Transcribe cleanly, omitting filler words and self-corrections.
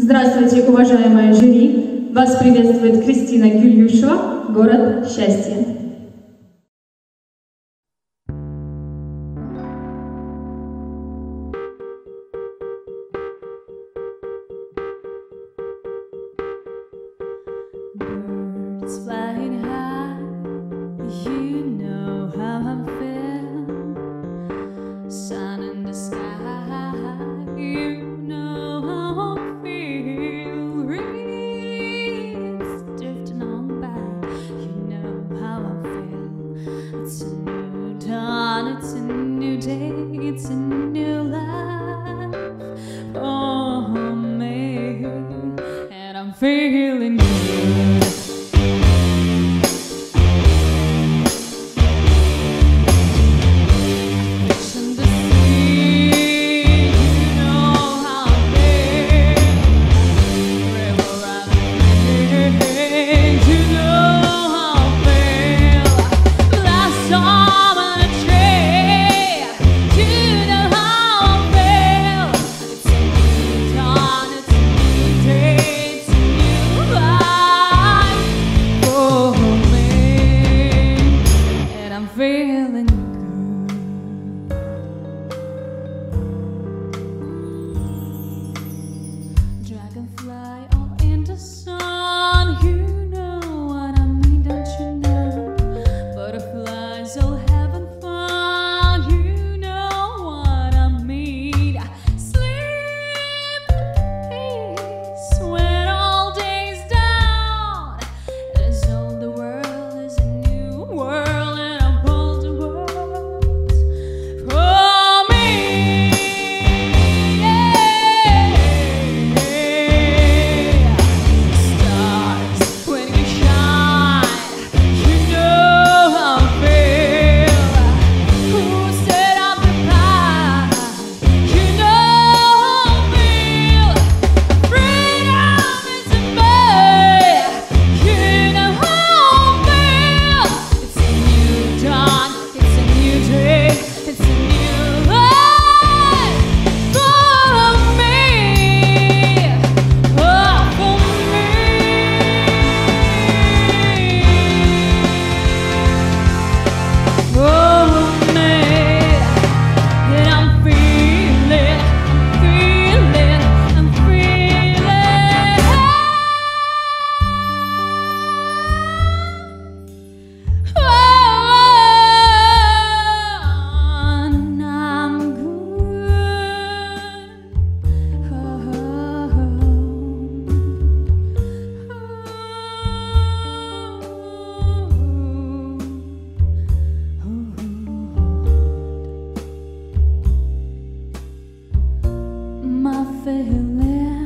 Здравствуйте, уважаемое жюри! Вас приветствует Кристина Гюльюшева, город счастья. Birds flying high, you know how I feel. Sun in the sky, you know how I feel. Reeds drifting on by, you know how I feel. It's a new dawn, it's a new day, it's a new life for me, and I'm feeling good. Feeling good. Dragonfly all in the sun, you know what I mean, don't you know? Butterflies all having fun, you know what I mean. Sleep in peace when all day's down, as all the world is a new world. My feeling